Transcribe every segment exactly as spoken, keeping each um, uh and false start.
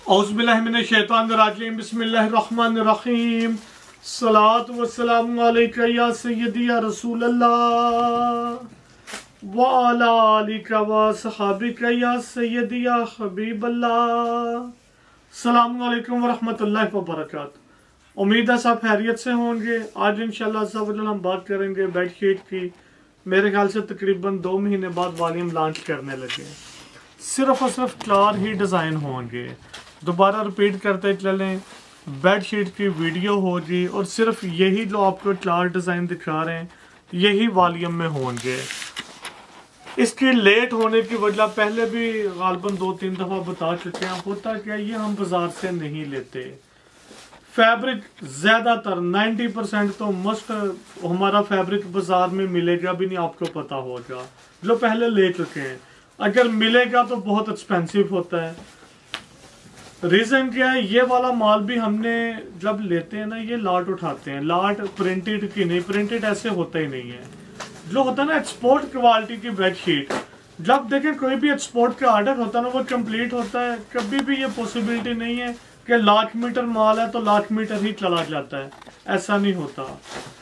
औज़ुबिल्लाहिमिनश्शैतानिर्रजीम बिस्मिल्लाहिर्रहमानिर्रहीम सलात वस्सलामु अलैका या सय्यदी या रसूलल्लाह व अला आलिका व सहाबिका या सय्यदी या हबीबल्लाह। अस्सलामु अलैकुम व रहमतुल्लाहि व बरकातुहू। उम्मीद है सब खैरियत से होंगे। आज इंशाल्लाह सब हम बात करेंगे बेडशीट की। मेरे ख्याल से तकरीबन दो महीने बाद वॉल्यूम लॉन्च करने लगे। सिर्फ और सिर्फ चार ही डिज़ाइन होंगे। दोबारा रिपीट करते चलें, बेडशीट की वीडियो होगी और सिर्फ यही जो आपको चार डिज़ाइन दिखा रहे हैं यही वॉल्यूम में होंगे। इसके लेट होने की वजह पहले भी गालबन दो तीन दफ़ा बता चुके हैं। होता क्या, ये हम बाजार से नहीं लेते। फैब्रिक ज़्यादातर नब्बे परसेंट तो मस्त हमारा फैब्रिक बाजार में मिलेगा भी नहीं, आपको पता होगा जो पहले ले चुके हैं। अगर मिलेगा तो बहुत एक्सपेंसिव होता है। रीज़न क्या है, ये वाला माल भी हमने जब लेते हैं ना, ये लाट उठाते हैं। लाट प्रिंटेड की नहीं, प्रिंटेड ऐसे होता ही नहीं है। जो होता है ना एक्सपोर्ट क्वालिटी की बेडशीट, जब देखें कोई भी एक्सपोर्ट का ऑर्डर होता है ना वो कंप्लीट होता है। कभी भी ये पॉसिबिलिटी नहीं है कि लाख मीटर माल है तो लाख मीटर ही चला जाता है, ऐसा नहीं होता।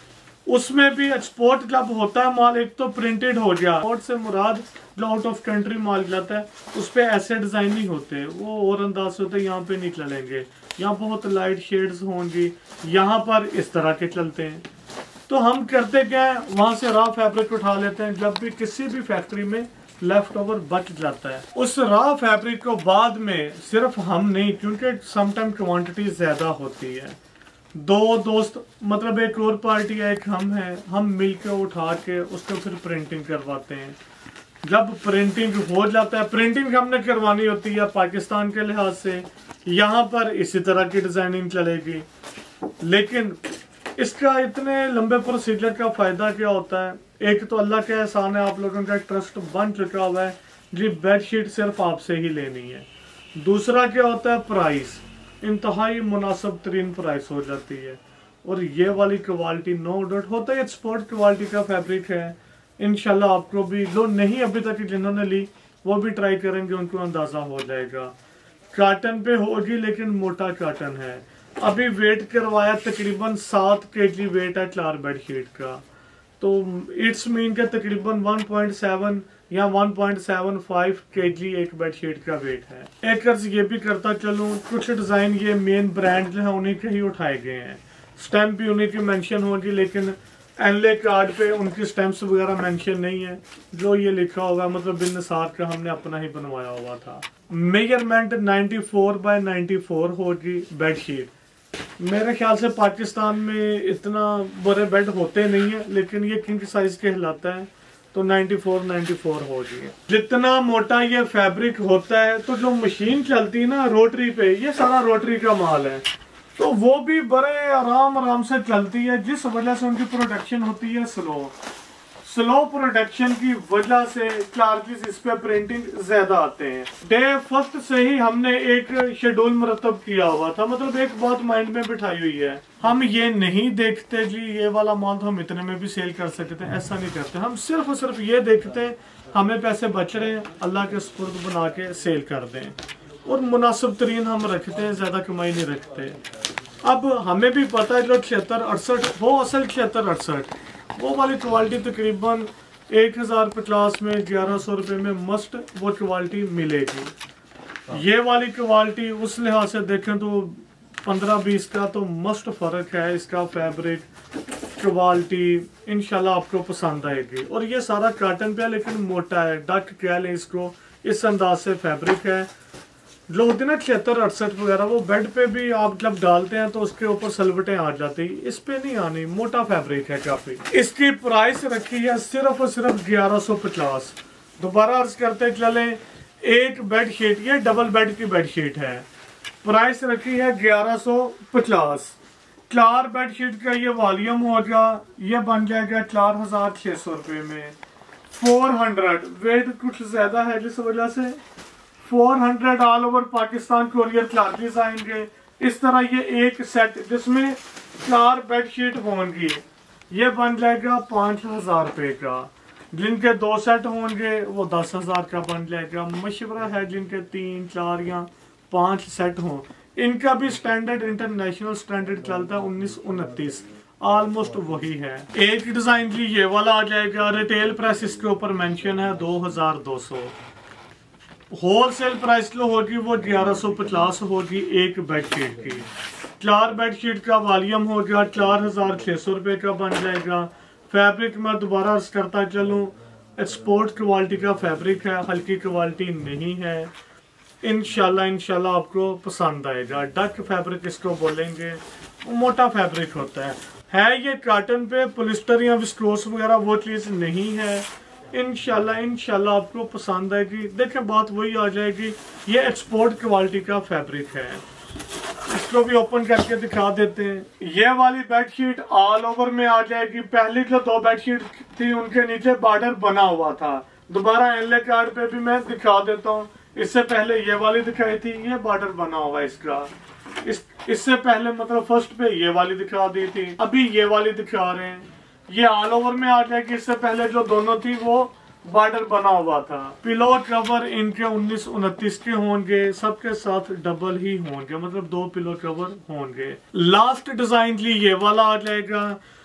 उसमें भी एक्सपोर्ट जब होता है माल, एक तो प्रिंटेड हो गया। एक्सपोर्ट से मुराद जो आउट ऑफ कंट्री माल जाता है उस पर ऐसे डिज़ाइन नहीं होते, वो और अंदाज से होते हैं। यहाँ पे नहीं चलेंगे, यहाँ बहुत लाइट शेड्स होंगी, यहाँ पर इस तरह के चलते हैं। तो हम करते क्या है, वहाँ से रॉ फैब्रिक उठा लेते हैं। जब भी किसी भी फैक्ट्री में लेफ्ट ओवर बच जाता है, उस रॉ फैब्रिक को बाद में सिर्फ हम नहीं, क्योंकि समटाइम क्वांटिटी ज़्यादा होती है, दो दोस्त मतलब एक और पार्टी है, एक हम हैं, हम मिलकर उठा के उसको फिर प्रिंटिंग करवाते हैं। जब प्रिंटिंग हो जाता है, प्रिंटिंग हमने करवानी होती है पाकिस्तान के लिहाज से, यहाँ पर इसी तरह की डिजाइनिंग चलेगी। लेकिन इसका इतने लंबे प्रोसीजर का फायदा क्या होता है, एक तो अल्लाह का एहसान है, आप लोगों का ट्रस्ट बन चुका हुआ है जी, बेडशीट सिर्फ आपसे ही लेनी है। दूसरा क्या होता है, प्राइस इंतहाई मुनासिब तरीन प्राइस हो जाती है। और ये वाली क्वालिटी नो डाउट होता है एक्सपोर्ट क्वालिटी का फैब्रिक है। इंशाल्लाह आपको भी, जो नहीं अभी तक जिन्होंने ली वो भी ट्राई करेंगे, उनको अंदाजा हो जाएगा। काटन पे होगी लेकिन मोटा काटन है। अभी वेट करवाया, तकरीबन सात के जी वेट है चार बेडशीट का, तो इट्स मीन के तकरीबन वन पॉइंट सेवन या one point seven five KG एक बेडशीट का वेट है। एक अर्ज ये भी करता चलूँ, कुछ डिज़ाइन ये मेन ब्रांड जो है उन्हीं के ही उठाए गए हैं। स्टैम्प भी उन्हीं की मेंशन होगी, लेकिन एनले कार्ड पे उनकी स्टैम्प्स वगैरह मेंशन नहीं है। जो ये लिखा होगा मतलब बिन निसार का हमने अपना ही बनवाया हुआ था। Measurement ninety four by ninety four होगी बेडशीट। मेरे ख्याल से पाकिस्तान में इतना बड़े बेड होते नहीं है, लेकिन ये किंग साइज कहलाता है, तो नाइन्टी फोर नाइन्टी फोर होगी। जितना मोटा ये फैब्रिक होता है, तो जो मशीन चलती है ना रोटरी पे, ये सारा रोटरी का माल है, तो वो भी बड़े आराम आराम से चलती है, जिस वजह से उनकी प्रोडक्शन होती है स्लो। स्लो प्रोडक्शन की वजह से चार्जेस इस पे प्रिंटिंग ज्यादा आते हैं। डे फर्स्ट से ही हमने एक शेड्यूल मरतब किया हुआ था, मतलब एक बात माइंड में बिठाई हुई है, हम ये नहीं देखते जी ये वाला माल तो हम इतने में भी सेल कर सकते हैं, ऐसा नहीं करते। हम सिर्फ और सिर्फ ये देखते हैं हमें पैसे बच रहे हैं, अल्लाह के सुपुर्द बना के सेल कर दें, और मुनासिब तरीन हम रखते हैं, ज्यादा कमाई नहीं रखते। अब हमें भी पता है जो छिहत्तर अड़सठ वो असल छिहत्तर अड़सठ वो वाली क्वालिटी तकरीबन एक हज़ार पचास में ग्यारह सौ रुपये में मस्ट वो क्वालिटी मिलेगी। ये वाली क्वालिटी उस लिहाज से देखें तो पंद्रह बीस का तो मस्ट फ़र्क है। इसका फैब्रिक क्वालिटी इंशाल्लाह आपको पसंद आएगी। और ये सारा काटन पे है लेकिन मोटा है, डक कह लें इसको, इस अंदाज से फैब्रिक है। जो होती है ना छिहत्तर अड़सठ वगैरह, वो बेड पे भी आप जब डालते हैं तो उसके ऊपर सलवटें आ जाती, इस पे नहीं आनी, मोटा फैब्रिक है काफी। इसकी प्राइस रखी है सिर्फ और सिर्फ ग्यारह सौ पचास। दोबारा अर्ज करते चले, एक बेड शीट, ये डबल बेड की बेड शीट है, प्राइस रखी है ग्यारह सौ पचास। चार बेड शीट का ये वॉल्यूम होगा, ये बन जाएगा चार हजार छह सौ रुपये में। फोर हंड्रेड वेट कुछ ज्यादा है जिस वजह से four hundred all over Pakistan courier charges आएंगे। इस तरह ये एक सेट जिसमें चार बेडशीट होंगी, ये बन जाएगा पाँच हजार रुपये का। जिनके दो सेट होंगे वो दस हजार का बन जाएगा। मशवरा है जिनके तीन चार या पांच सेट हों। इनका भी स्टैंडर्ड इंटरनेशनल स्टैंडर्ड चलता है उन्नीस उनतीस, ऑलमोस्ट वही है। एक डिजाइन की ये वाला आ जाएगा, रिटेल प्राइस इसके ऊपर मेंशन है दो हजार दो सौ, होलसेल प्राइस जो होगी वो ग्यारह सौ पचास होगी एक बेडशीट की। चार बेडशीट का वॉल्यूम हो गया चार हजार छह सौ रुपए का बन जाएगा। फैब्रिक मैं दोबारा अर्ज करता चलूं, एक्सपोर्ट क्वालिटी का फैब्रिक है, हल्की क्वालिटी नहीं है। इंशाल्लाह इंशाल्लाह आपको पसंद आएगा। डक फैब्रिक इसको बोलेंगे, मोटा फैब्रिक होता है है ये कॉटन पे पॉलिस्टर या विस्कोस वगैरह वो चीज नहीं है। इंशाल्लाह इंशाल्लाह आपको पसंद आएगी। देखें बात वही आ जाएगी, ये एक्सपोर्ट क्वालिटी का फैब्रिक है। इसको भी ओपन करके दिखा देते हैं। ये वाली बेडशीट ऑल ओवर में आ जाएगी। पहली जो दो बेडशीट थी उनके नीचे बॉर्डर बना हुआ था। दोबारा एनले कार्ड पे भी मैं दिखा देता हूँ। इससे पहले ये वाली दिखाई थी, ये बॉर्डर बना हुआ है इसका। इस इससे पहले मतलब फर्स्ट पे ये वाली दिखा दी थी, अभी ये वाली दिखा रहे हैं। ये ऑल ओवर में आ जाएगी। इससे पहले जो दोनों थी वो बॉर्डर बना हुआ था। पिलो कवर इनके उन्नीस उनतीस के होंगे, सबके साथ डबल ही होंगे, मतलब दो पिलो कवर होंगे। लास्ट डिजाइन ली ये वाला आ जाएगा।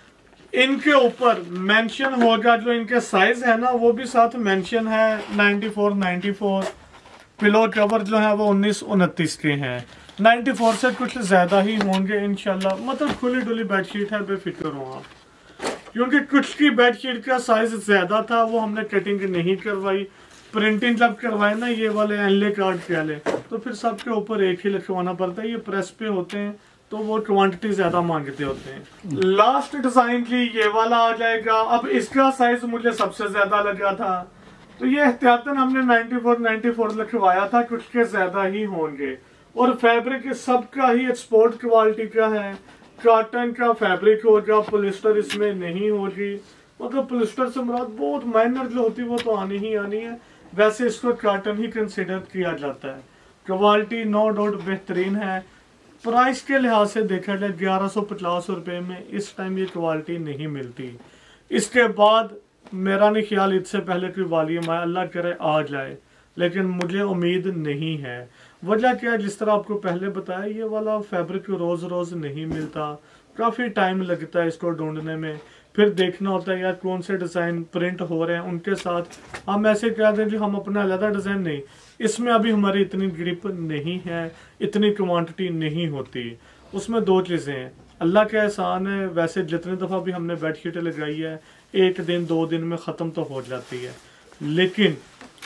इनके ऊपर मेंशन होगा, जो इनके साइज है ना वो भी साथ मेंशन है चौरानवे चौरानवे। पिलो कवर जो है वो उन्नीस उनतीस के हैं। चौरानवे से कुछ ज्यादा ही होंगे इंशाल्लाह। मतलब खुली डुली बेडशीट है, बेफिक्र हो आप। क्योंकि कुछ की बेडशीट का साइज ज्यादा था, वो हमने कटिंग नहीं करवाई। प्रिंटिंग जब करवाए ना ये वाले एनले कार्ड वाले, तो फिर सबके ऊपर एक ही लिखवाना पड़ता है। ये प्रेस पे होते हैं तो वो क्वांटिटी ज्यादा मांगते होते हैं। लास्ट डिजाइन की ये वाला आ जाएगा। अब इसका साइज मुझे सबसे ज्यादा लगा था, तो ये एहतियातन हमने चौरानवे चौरानवे लिखवाया था, कुछ के ज्यादा ही होंगे। और फैब्रिक सबका ही एक्सपोर्ट क्वालिटी का है। कॉटन का फैब्रिक होगा, पॉलिस्टर इसमें नहीं होगी। मतलब पॉलिस्टर से मुराद बहुत माइनर जो होती है वो तो आनी ही आनी है। वैसे इसको कॉटन ही कंसिडर किया जाता है। क्वालिटी नो डाउट बेहतरीन है। प्राइस के लिहाज से देखा जाए ग्यारह सौ पचास रुपए में इस टाइम ये क्वालिटी नहीं मिलती। इसके बाद मेरा नहीं ख्याल इससे पहले कोई वॉल्यूम आया, अल्लाह करे आ जाए, लेकिन मुझे उम्मीद नहीं है। वजह क्या है, जिस तरह आपको पहले बताया, ये वाला फैब्रिक रोज रोज नहीं मिलता, काफी टाइम लगता है इसको ढूंढने में। फिर देखना होता है यार कौन से डिजाइन प्रिंट हो रहे हैं, उनके साथ हम ऐसे कह दें कि हम अपना अलग डिजाइन नहीं, इसमें अभी हमारी इतनी ग्रिप नहीं है, इतनी क्वांटिटी नहीं होती। उसमें दो चीजें हैं, अल्लाह का एहसान है। वैसे जितनी दफा भी हमने बेडशीट लगाई है एक दिन दो दिन में खत्म तो हो जाती है, लेकिन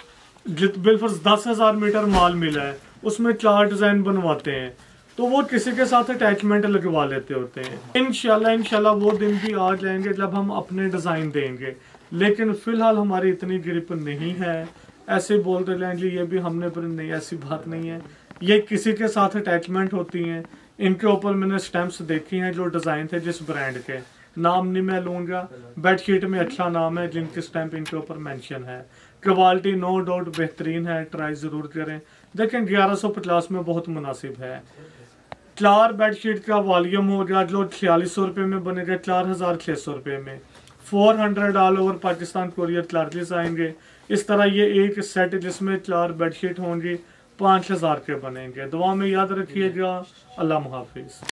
बिलफर्ज दस हजार मीटर माल मिला है, उसमें चार डिजाइन बनवाते हैं, तो वो किसी के साथ अटैचमेंट लगवा लेते होते हैं। इंशाल्लाह इंशाल्लाह वो दिन भी आ जाएंगे जब हम अपने डिजाइन देंगे, लेकिन फिलहाल हमारी इतनी ग्रिप नहीं है। ऐसे बोलते जाएंगे ये भी हमने पर नहीं, ऐसी बात नहीं है। ये किसी के साथ अटैचमेंट होती हैं। इनके ऊपर मैंने स्टैम्प्स देखी हैं जो डिजाइन थे जिस ब्रांड के, नाम नहीं मैं लूंगा, बेडशीट में अच्छा नाम है जिनके स्टैंप इनके ऊपर मेंशन है। क्वालिटी नो डाउट बेहतरीन है, ट्राई जरूर करें। देखें ग्यारह सौ पचास में बहुत मुनासिब है। चार बेडशीट का वॉल्यूम हो गया जो छियालीस सौ रुपये में बनेगा, चार हजार छः सौ रुपये में। Four hundred all over Pakistan courier charges आएंगे। इस तरह ये एक सेट जिसमें चार बेडशीट होंगी पाँच हजार के बनेंगे। दुआ में याद रखिएगा। अल्लाह हाफिज।